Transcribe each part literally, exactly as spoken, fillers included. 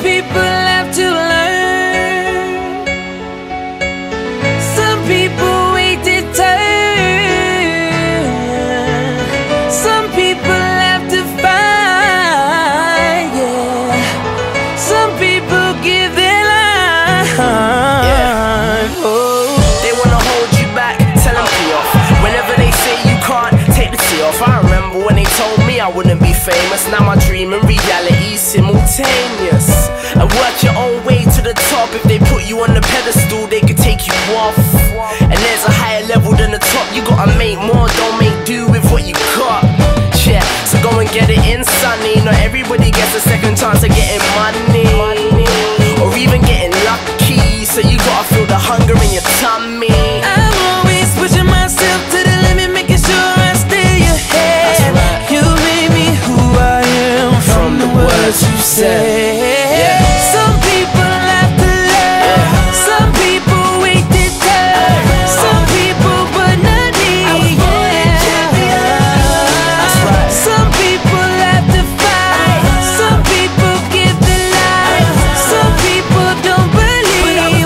people have to learn. Some people wait their turn. Some people have to fight, yeah. Some people give their life, yeah. Oh. They wanna hold you back, tell them pee off. Whenever they say you can't, take the tea off. I remember when they told me I wouldn't be famous. Now my dream and reality simultaneous. And work your own way to the top. If they put you on the pedestal, they could take you off. And there's a higher level than the top. You gotta make more, don't make do with what you got. Yeah, so go and get it in, sonny. Not everybody gets a second chance of getting money, or even getting lucky. So you gotta feel the hunger in your tummy. I'm always pushing myself to the limit, making sure I stay ahead. Right. You made me who I am from the words you said. Yeah. Some people have to learn. Yeah. Some people wait their turn. Some people but not me. That's right. Some people have to fight. Some people give their life. Some people don't believe.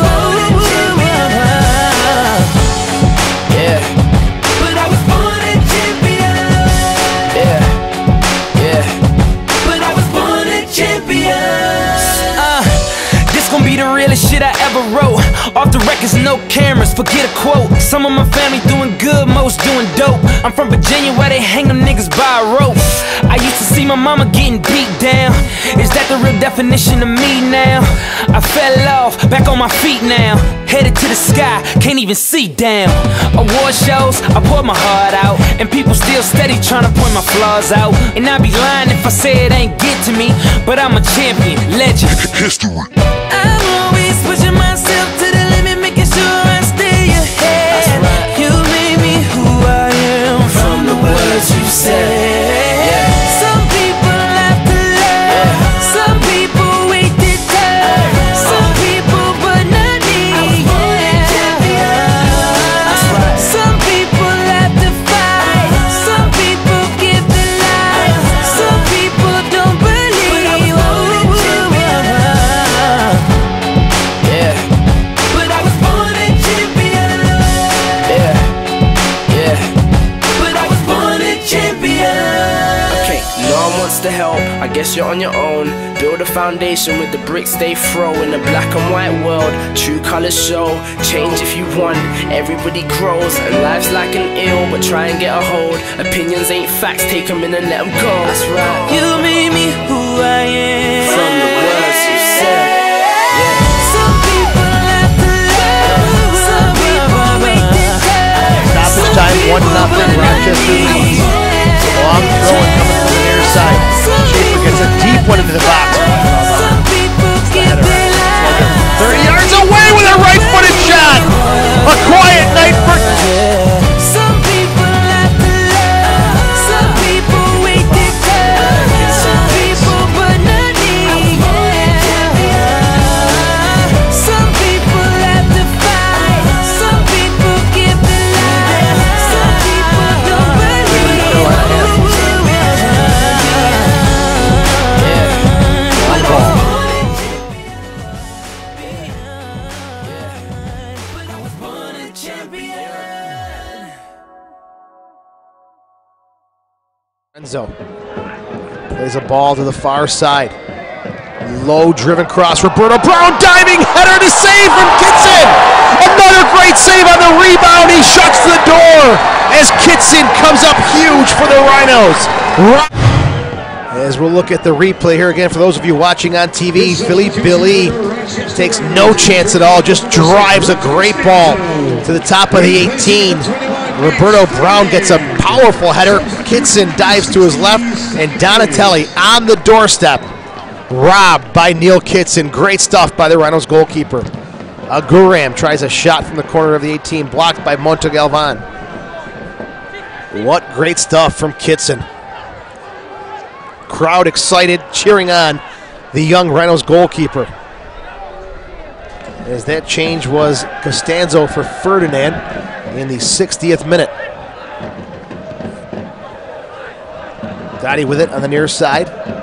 Yeah. But I was born a champion. Yeah. Yeah. But I was born a champion. Uh, this gon' be the realest shit I ever wrote. Off the records, no cameras, forget a quote. Some of my family doing good, most doing dope. I'm from Virginia where they hang them niggas by a rope. I used to see my mama getting beat down. Is that the real definition of me now? I fell off, back on my feet now. Headed to the sky, can't even see down. Award shows, I poured my heart out. And people still steady trying to point my flaws out. And I'd be lying if I say it ain't get to me. But I'm a champion, legend, history. I'm always pushing myself to the limit, making sure I stay ahead. Right. You made me who I am from the words you said. Some people have to learn. Some people wait their turn. Some people but not me. Some people have to fight. Some people give their life. Some people don't believe. Yeah. But I was born a champion. Yeah. Yeah. But I was born a champion. Okay, no one wants to help, I guess you're on your own. Build a foundation with the bricks they throw. In a black and white world, true colors show. Change if you want, everybody grows. And life's like an ill, but try and get a hold. Opinions ain't facts, take them in and let them go. That's right. You made me who I am From the words you said. Yeah. Some people have to learn. Some people wait their turn. Stoppage time, one nothing, Rochester leads. Long throw and coming from the near side. Schaefer gets a deep one into the box. Some people give their life. thirty yards away with a right-footed shot. A quiet night for Some people have to learn. Some people wait their turn. Some people but not me. Some people have to fight. Some people give their life. Some people don't believe. one ball. But I was born a champion. Renzo plays a ball to the far side. Low driven cross. Roberto Brown diving header to save from Kitson. Another great save on the rebound. He shuts the door as Kitson comes up huge for the Rhinos. As we'll look at the replay here again, for those of you watching on T V, Philippe Billy takes no chance at all, just drives a great ball to the top of the eighteen. Roberto Brown gets a powerful header. Kitson dives to his left, and Donatelli on the doorstep. Robbed by Neil Kitson. Great stuff by the Rhinos goalkeeper. Aguram tries a shot from the corner of the eighteen, blocked by Montegalvan. What great stuff from Kitson. Crowd excited, cheering on the young Rhinos goalkeeper. As that change was Costanzo for Ferdinand in the sixtieth minute. Dottie with it on the near side.